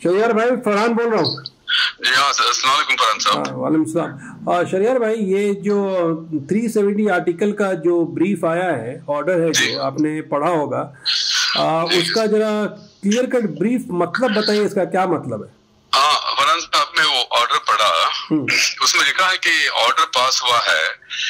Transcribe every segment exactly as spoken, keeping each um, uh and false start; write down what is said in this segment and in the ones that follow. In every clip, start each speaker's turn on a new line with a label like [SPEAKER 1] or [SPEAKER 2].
[SPEAKER 1] शरियार भाई, फरहान बोल रहा हूँ।
[SPEAKER 2] जी हाँ, अस्सलाम वालेकुम फरहान साहब।
[SPEAKER 1] वालेकुम सलाम। शरियार भाई, ये जो तीन सौ सत्तर आर्टिकल का जो ब्रीफ आया है, ऑर्डर है, जो आपने पढ़ा होगा, आ, उसका जरा क्लियर कट ब्रीफ मतलब बताइए, इसका क्या मतलब है?
[SPEAKER 2] हाँ फरहान साहब, ने वो ऑर्डर पढ़ा, उसमें लिखा है कि ऑर्डर पास हुआ है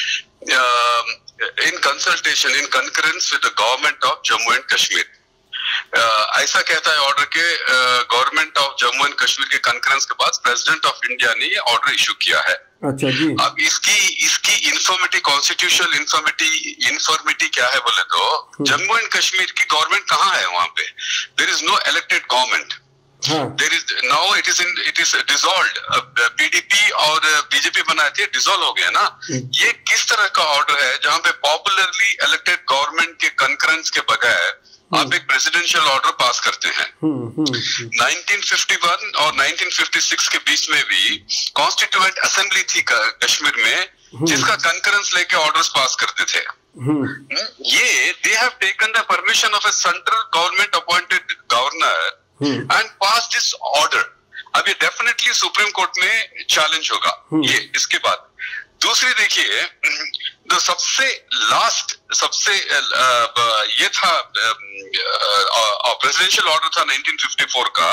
[SPEAKER 2] in consultation in concurrence with the government of Jammu and Kashmir. Uh, ऐसा कहता है ऑर्डर के government of Jammu and Kashmir के कंकरेंस के बाद प्रेसिडेंट ऑफ इंडिया ने ये ऑर्डर इशू किया है।
[SPEAKER 1] अच्छा जी।
[SPEAKER 2] अब इसकी इसकी इन्फॉर्मिटी, कॉन्स्टिट्यूशनल इन्फॉर्मिटी इन्फॉर्मिटी क्या है बोले तो, जम्मू एंड कश्मीर की गवर्नमेंट कहाँ है वहां पे? There is no elected government, there is now it is in it is dissolved. PDP और बीजेपी बनाए थे, डिसॉल्व हो गया ना। ये किस तरह का ऑर्डर है जहाँ पे पॉपुलरली इलेक्टेड गवर्नमेंट के कंकरेंस के बगैर आप एक प्रेसिडेंशियल ऑर्डर पास करते हैं? नाइनटीन फिफ्टी वन और नाइनटीन फिफ्टी सिक्स के बीच में भी कॉन्स्टिट्यूएंट असेंबली थी कश्मीर में, जिसका कंकरेंस लेके ऑर्डर्स पास करते थे। ये they have taken the permission of a central government appointed governor and pass this order. अब ये डेफिनेटली सुप्रीम कोर्ट में चैलेंज होगा ये। इसके बाद दूसरी देखिए, तो सबसे लास्ट सबसे ये था प्रेसिडेंशियल ऑर्डर था नाइनटीन फिफ्टी फोर का,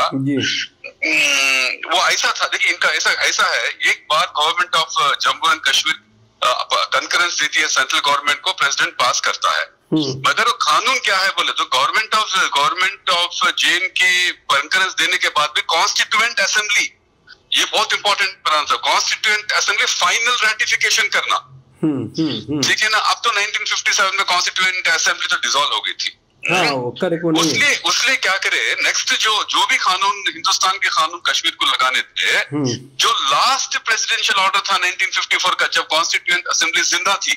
[SPEAKER 2] वो ऐसा था। देखिए इनका ऐसा ऐसा है, एक बार government of Jammu and Kashmir concurrence देती है सेंट्रल गवर्नमेंट को, प्रेसिडेंट पास करता है। मगर वो कानून क्या है बोले तो, government of government of J and K concurrence देने के बाद भी कॉन्स्टिट्यूएंट असेंबली, ये बहुत important answer, constituent assembly final ratification करना, ठीक है ना। अब तो नाइनटीन फिफ्टी सेवन में कॉन्स्टिट्यूएंट असेंबली तो डिसॉल्व हो गई थी। उसलिए उसलिए क्या करे, नेक्स्ट जो जो भी कानून हिंदुस्तान के कानून कश्मीर को लगाने थे, जो लास्ट प्रेसिडेंशियल ऑर्डर था नाइनटीन फिफ्टी फोर का, जब कॉन्स्टिट्यूएंट असेंबली जिंदा थी,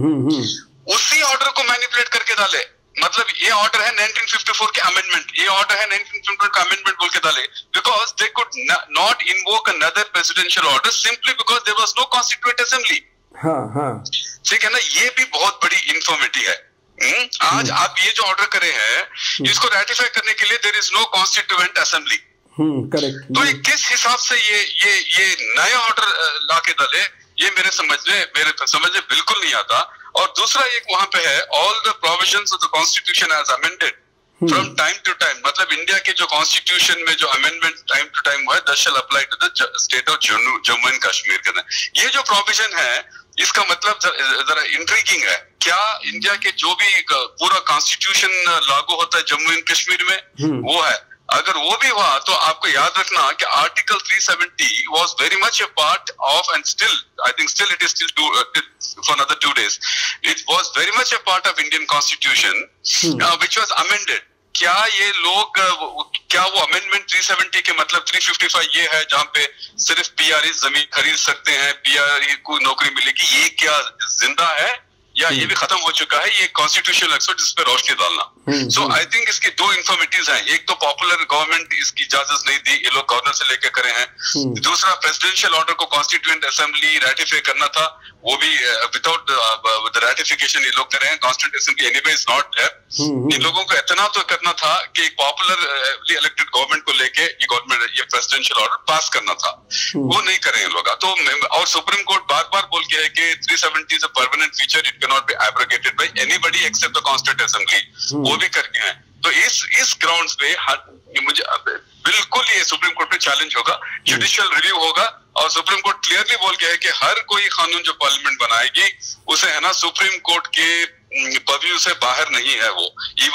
[SPEAKER 2] उसी ऑर्डर को मैनिपुलेट करके डाले। मतलब ये ऑर्डर है नाइनटीन फिफ्टी फोर के अमेंडमेंट, ये ऑर्डर है नाइनटीन फिफ्टी फोर का अमेंडमेंट बोल के डाले, because they could not invoke another presidential order simply because there was no constituent assembly. हाँ हाँ, ठीक है ना। ये भी बहुत बड़ी इन्फॉर्मिटी है। हुँ? आज आप ये जो ऑर्डर करे हैं, इसको रेटिफाई करने के लिए there is no constituent assembly. Correct. तो ये किस हिसाब से ये ये ये नया ऑर्डर लाके डाले, ये मेरे समझ में मेरे समझ में बिल्कुल नहीं आता। और दूसरा एक वहां पे है, all the provisions of the constitution as amended from time to time, मतलब इंडिया के जो कॉन्स्टिट्यूशन में जो अमेंडमेंट टाइम टू टाइम हुआ है, that shall apply to the state of Jammu and Kashmir के ना। ये जो प्रोविजन है, इसका मतलब जरा इंट्रिगिंग है। क्या इंडिया के जो भी पूरा कॉन्स्टिट्यूशन लागू होता है जम्मू एंड कश्मीर में, वो है? अगर वो भी हुआ तो आपको याद रखना कि article three seventy was very much a part of, and still I think still it is still two, uh, for another two days it was very much a part of Indian Constitution, hmm. uh, which was amended. क्या ये लोग, क्या वो amendment three seventy के मतलब three fifty five ये है जहाँ पे सिर्फ पीआरई जमीन खरीद सकते हैं, पीआरई को नौकरी मिलेगी, ये क्या जिंदा है या ये भी खत्म हो चुका है? ये कॉन्स्टिट्यूशनल एक्सपर्ट इस पे रोशनी डालना। सो आई थिंक इसकी दो इन्फॉर्मिटीज हैं, एक तो पॉपुलर गवर्नमेंट इसकी इजाजत नहीं दी, ये लोग गवर्नर से लेकर करे हैं। दूसरा, प्रेसिडेंशियल ऑर्डर को कॉन्स्टिट्यूएंट असेंबली रेटिफाई करना था, वो भी विदाउट द रेटिफिकेशन ये लोग कर रहे हैं। Constituent assembly anyway is not there. इन लोगों को इतना तो करना था कि पॉपुलरली इलेक्टेड गवर्नमेंट को लेके ये गवर्नमेंट ये प्रेसिडेंशियल ऑर्डर पास करना था, वो नहीं कर रहे हैं लोग। तो और सुप्रीम कोर्ट बार बार बोल के है कि three seventy is a permanent feature, it can not be abrogated by anybody except the constituent assembly, वो भी करके हैं। तो इस इस ग्राउंड्स पे मुझे बिल्कुल ये सुप्रीम कोर्ट में चैलेंज होगा, जुडिशियल रिव्यू होगा, और सुप्रीम कोर्ट क्लियरली बोल के है कि हर कोई कानून जो पार्लियामेंट बनाएगी उसे है ना सुप्रीम कोर्ट के पर्व्यू से बाहर नहीं है। वो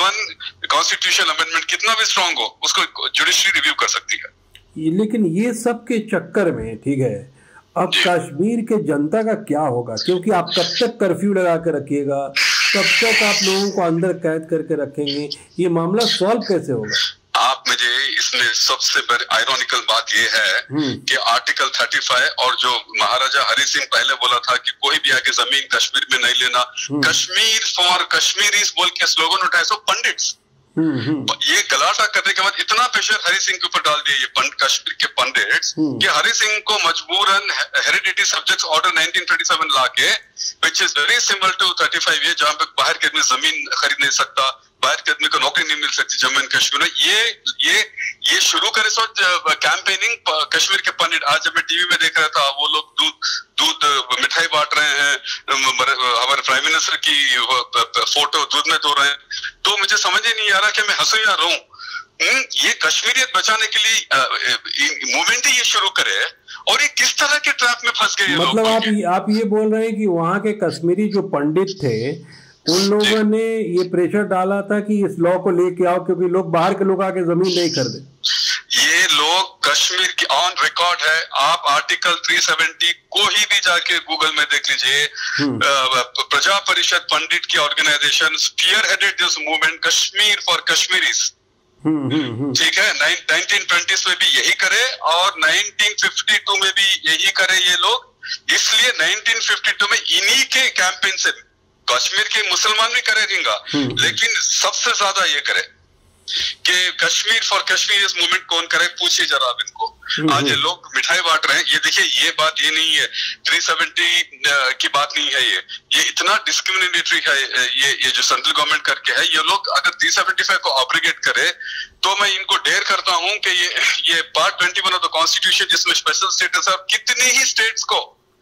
[SPEAKER 2] इवन कॉन्स्टिट्यूशन अमेंडमेंट कितना भी स्ट्रांग हो, उसको जुडिशरी रिव्यू कर सकती है।
[SPEAKER 1] लेकिन ये सब के चक्कर में, ठीक है, अब कश्मीर के जनता का क्या होगा? क्योंकि आप कब तक कर्फ्यू लगा के रखिएगा, कब तक आप लोगों को अंदर कैद करके रखेंगे? ये मामला सॉल्व कैसे होगा?
[SPEAKER 2] आप मुझे इसमें सबसे बड़ी आयरॉनिकल बात यह है कि आर्टिकल थर्टी फाइव और जो महाराजा हरि सिंह पहले बोला था कि कोई भी आके जमीन कश्मीर में नहीं लेना, कश्मीर फॉर कश्मीरीज बोल के स्लोगन उठाए, सो पंडित्स ये गलाटा करने के बाद इतना प्रेशर हरि सिंह के ऊपर डाल दिया ये पंड कश्मीर के पंडित्स कि हरि सिंह को मजबूरन heredity subjects order nineteen thirty seven लाके, which is very similar to thirty five, ये जहां पे बाहर के आदमी जमीन खरीद नहीं सकता, बाहर के आदमी को नौकरी नहीं मिल सकती जम्मू एंड कश्मीर में, ये ये ये शुरू करे सो कैंपेनिंग कश्मीर के पंडित। आज जब मैं टीवी में देख रहा था, वो लोग दूध दूध मिठाई बांट रहे हैं, हमारे प्राइम मिनिस्टर की फोटो दूध में धो रहे हैं, तो मुझे समझ ही नहीं आ रहा कि मैं हंसूं या रोऊं। ये कश्मीरियत बचाने के लिए मूवमेंट ही ये शुरू करे, और ये किस तरह के ट्रैप में फंस गए।
[SPEAKER 1] मतलब आप आप ये बोल रहे हैं कि वहाँ के कश्मीरी जो पंडित थे, उन लोगों ने ये प्रेशर डाला था कि इस लॉ को लेके आओ, क्योंकि लोग बाहर के लोग आके जमीन नहीं खरीदे।
[SPEAKER 2] ये लोग कश्मीर की ऑन रिकॉर्ड है, आप आर्टिकल तीन सौ सत्तर को ही भी जाके गूगल में देख लीजिए। प्रजा परिषद पंडित की organization spearheaded this movement Kashmir for Kashmiris. ठीक है, नाइनटीन ट्वेंटीज़ में भी यही करे और नाइनटीन फिफ्टी टू में भी यही करे ये लोग। इसलिए नाइनटीन फिफ्टी टू में इन्हीं के कैंपेन से कश्मीर के मुसलमान भी करेंगे, लेकिन सबसे ज्यादा ये करे कि कश्मीर फॉर कश्मीर इस मूवमेंट कौन करे, पूछिए जरा आप इनको। आज ये लोग मिठाई बांट रहे हैं, ये देखिए, ये बात ये नहीं है, तीन सौ सत्तर की बात नहीं है, ये ये इतना डिस्क्रिमिनेटरी है ये ये जो सेंट्रल गवर्नमेंट करके है। ये लोग अगर तीन सौ पचहत्तर को ऑब्लिगेट करे तो मैं इनको डेयर करता हूं कि ये ये पार्ट इक्कीस ऑफ द कॉन्स्टिट्यूशन जिसमें स्पेशल स्टेटस है, कितने ही स्टेट्स को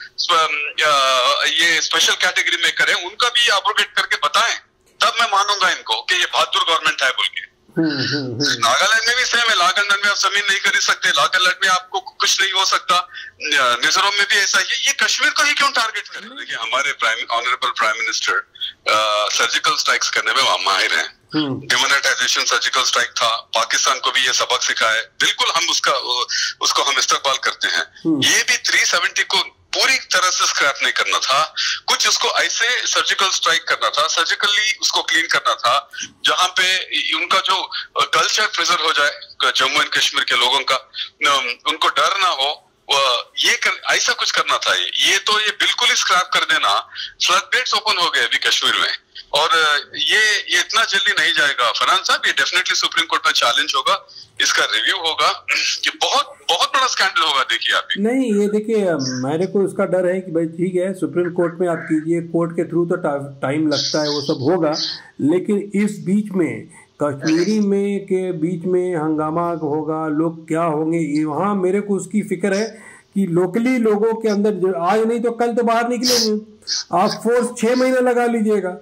[SPEAKER 2] ये स्पेशल कैटेगरी में करें, उनका भी ऑब्लिगेट करके बताएं, तब मैं मानूंगा इनको कि ये बहादुर गवर्नमेंट है बोल के। नागालैंड में भी सेम है, नागालैंड में आप जमीन नहीं खरीद सकते, नागालैंड में आपको कुछ नहीं हो सकता, मिजोरम में भी ऐसा ही है। ये कश्मीर को ही क्यों टारगेट करें? देखिए, हमारे prime honourable prime minister surgical strikes करने में माहिर हैं। डिमोनेटाइजेशन सर्जिकल स्ट्राइक था, पाकिस्तान को भी ये सबक सिखाए, बिल्कुल हम उसका उसको हम इस्तेमाल करते हैं। ये भी तीन सौ सत्तर को पूरी तरह से स्क्रैप नहीं करना था, कुछ उसको ऐसे सर्जिकल स्ट्राइक करना था, सर्जिकली उसको क्लीन करना था, जहां पे उनका जो कल्चर प्रिजर्व हो जाए जम्मू एंड कश्मीर के लोगों का, उनको डर ना हो, ये कर, ऐसा कुछ करना था। ये ये तो ये बिल्कुल ही स्क्रैप कर देना, फ्लडगेट्स ओपन हो गए अभी कश्मीर में, और ये ये इतना जल्दी नहीं जाएगा फरहान साहब। ये डेफिनेटली सुप्रीम कोर्ट में चैलेंज होगा, इसका रिव्यू होगा, ये बहुत बहुत बड़ा स्कैंडल होगा। देखिए आप
[SPEAKER 1] नहीं, ये देखिए, मेरे को इसका डर है कि भाई ठीक है, सुप्रीम कोर्ट में आप कीजिए, कोर्ट के थ्रू तो टाइम लगता है, वो सब होगा, लेकिन इस बीच में कश्मीरी में के बीच में हंगामा होगा, लोग क्या होंगे, ये वहाँ मेरे को उसकी फिक्र है कि लोकली लोगों के अंदर आज नहीं तो कल तो बाहर निकलेंगे। आप फोर्स छह महीने लगा लीजिएगा।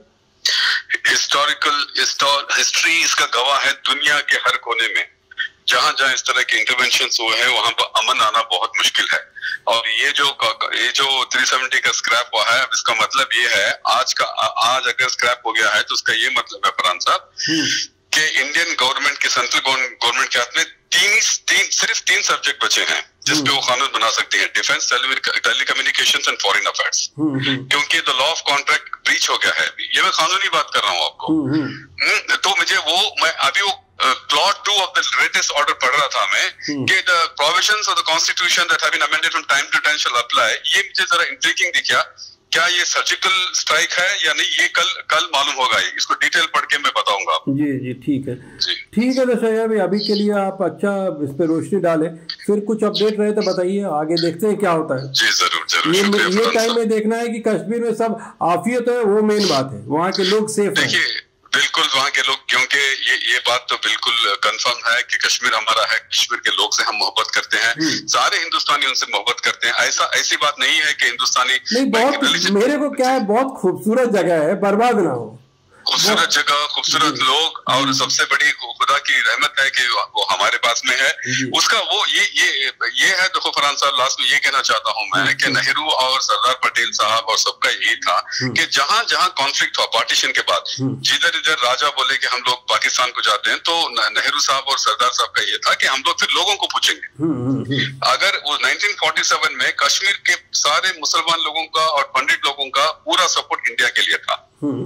[SPEAKER 2] हिस्टोरिकल हिस्ट्री इसका गवाह है, दुनिया के हर कोने में जहां जहां इस तरह के इंटरवेंशंस हुए हैं वहां पर अमन आना बहुत मुश्किल है। और ये जो ये जो तीन सौ सत्तर का स्क्रैप हुआ है, अब इसका मतलब ये है, आज का आज अगर स्क्रैप हो गया है तो उसका ये मतलब है फरहान साहब कि इंडियन गवर्नमेंट के सेंट्रल गवर्नमेंट के हाथ में तीन तीन सिर्फ तीन सब्जेक्ट बचे हैं जिसपे वो कानून बना सकते हैं, defence, telecommunications and foreign affairs. क्योंकि the law of contract breach हो गया है अभी, ये मैं कानूनी बात कर रहा हूँ आपको। तो मुझे वो मैं अभी वो plot two of the latest order पढ़ रहा था मैं कि the provisions of the constitution that have been amended from time to time shall apply. ये मुझे जरा इंट्रिगिंग दिखा, क्या ये सर्जिकल स्ट्राइक है या नहीं, ये कल कल मालूम होगा, इसको डिटेल पढ़ के मैं बताऊंगा।
[SPEAKER 1] जी जी ठीक है, ठीक है। तो शया भाई, अभी के लिए आप अच्छा इस पे रोशनी डालें, फिर कुछ अपडेट रहे तो बताइए, आगे देखते हैं क्या होता है।
[SPEAKER 2] जी जरूर जरूर।
[SPEAKER 1] ये, ये टाइम में देखना है कि कश्मीर में सब आफियत है, वो मेन बात है, वहाँ के लोग सेफ हैं।
[SPEAKER 2] बिल्कुल, वहाँ के लोग, क्योंकि ये ये बात तो बिल्कुल कंफर्म है कि कश्मीर हमारा है, कश्मीर के लोग से हम मोहब्बत करते हैं, सारे हिंदुस्तानी उनसे मोहब्बत करते हैं। ऐसा ऐसी बात नहीं है कि हिंदुस्तानी
[SPEAKER 1] नहीं, बहुत मेरे को क्या है, बहुत खूबसूरत जगह है, बर्बाद ना हो,
[SPEAKER 2] खूबसूरत जगह, खूबसूरत लोग, और सबसे बड़ी खुदा की रहमत है कि वो हमारे पास में है। उसका वो ये ये ये है। देखो फरहान साहब, लास्ट में ये कहना चाहता हूँ मैं कि नेहरू और सरदार पटेल साहब और सबका यही था कि जहां जहां कॉन्फ्लिक्ट हुआ पार्टीशन के बाद, जिधर इधर राजा बोले कि हम लोग पाकिस्तान को जाते हैं, तो नेहरू साहब और सरदार साहब का ये था कि हम लोग फिर लोगों को पूछेंगे। अगर वो नाइनटीन फोर्टी सेवन में कश्मीर के सारे मुसलमान लोगों का और पंडित लोगों का पूरा सपोर्ट इंडिया के लिए था,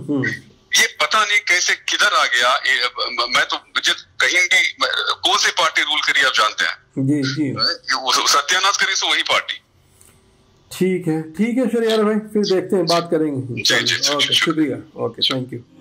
[SPEAKER 2] ये पता नहीं कैसे किधर आ गया। मैं तो मुझे कहीं भी कौन सी पार्टी रूल करी आप जानते हैं?
[SPEAKER 1] जी जी,
[SPEAKER 2] सत्यानाश करी तो वही पार्टी।
[SPEAKER 1] ठीक है, ठीक है शरियार भाई, फिर देखते हैं, बात करेंगे।
[SPEAKER 2] जी जी,
[SPEAKER 1] शुक्रिया, ओके, थैंक यू।